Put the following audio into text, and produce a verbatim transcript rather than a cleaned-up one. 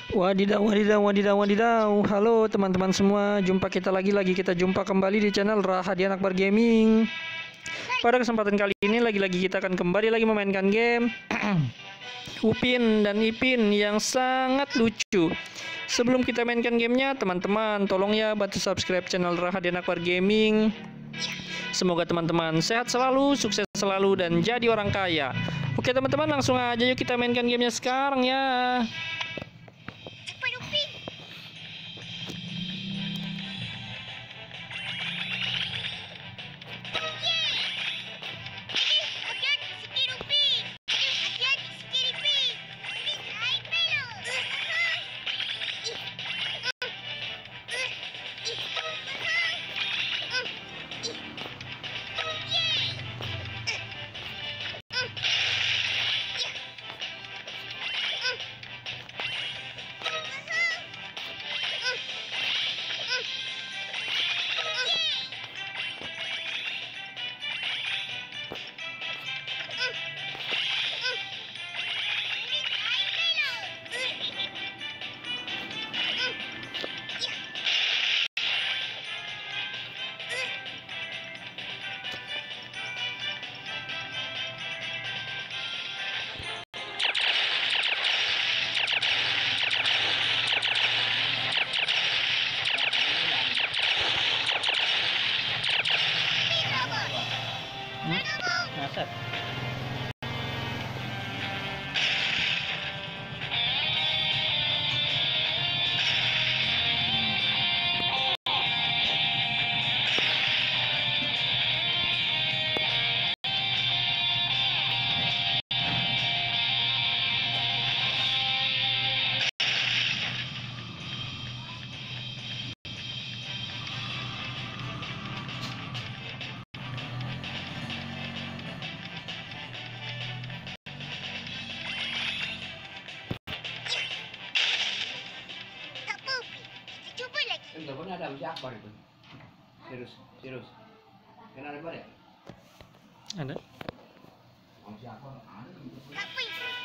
Wadidaw, wadidaw, wadidaw, wadidaw. Halo teman-teman semua, jumpa kita lagi-lagi kita jumpa kembali di channel Rahadian Akbar Gaming. Pada kesempatan kali ini lagi-lagi kita akan kembali lagi memainkan game Upin dan Ipin yang sangat lucu. Sebelum kita mainkan gamenya, teman-teman tolong ya bantu subscribe channel Rahadian Akbar Gaming. Semoga teman-teman sehat selalu, sukses selalu, dan jadi orang kaya. Oke teman-teman, langsung aja yuk kita mainkan gamenya sekarang ya. Ngasep. Teleponnya ada masih Akbar itu. Serius, serius. Kenal Akbar ya? Ada. Masih Akbar ada.